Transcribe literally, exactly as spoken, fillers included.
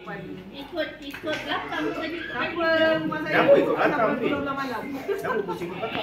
Ikut ikut belakang tadi. Kenapa? Kenapa ikut belakang ni? Sampai pukul dua belas malam. Kenapa pusing belakang?